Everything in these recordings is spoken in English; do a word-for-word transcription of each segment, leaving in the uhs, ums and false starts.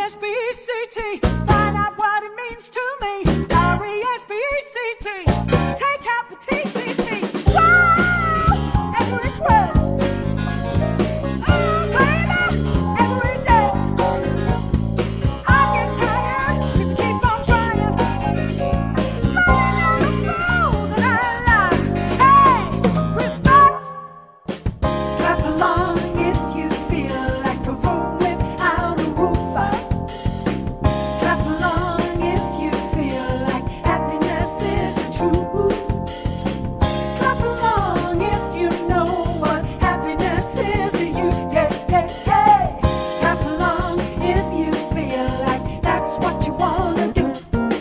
S B E C T. Find out what it means to me. R E S B E C T. Take out the T C T. Whoa! Every twelve. Oh, baby, every day. I get tired, 'cause I keep on trying. Falling on the floors and I lie. Hey, respect. Clap along if you feel like a room without a roof. Clap along if you feel like happiness is the truth. Clap along if you know what happiness is to you. Yeah, yeah, yeah. Clap along if you feel like that's what you wanna do.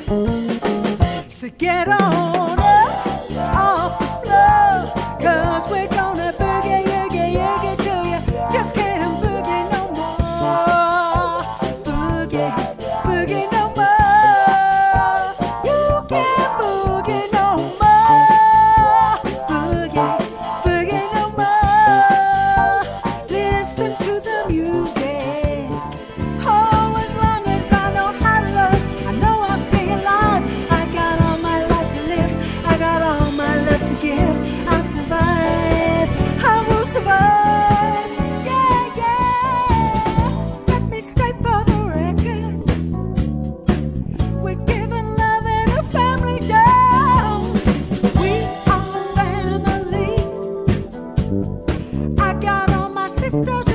So get on up off the floor, 'cause we're gonna boogie, oogie, oogie to you. Just can't boogie no more. Boogie, boogie no more. You can't boogie no more. Boogie, boogie no more. Listen to the music. Oh, as long as I know how to love, I know I'll stay alive. I got all my life to live. I got all my love to give. I'll survive. I will survive. Yeah, yeah. Let me state for the record, we're giving love in a family down. We are family. I got all my sisters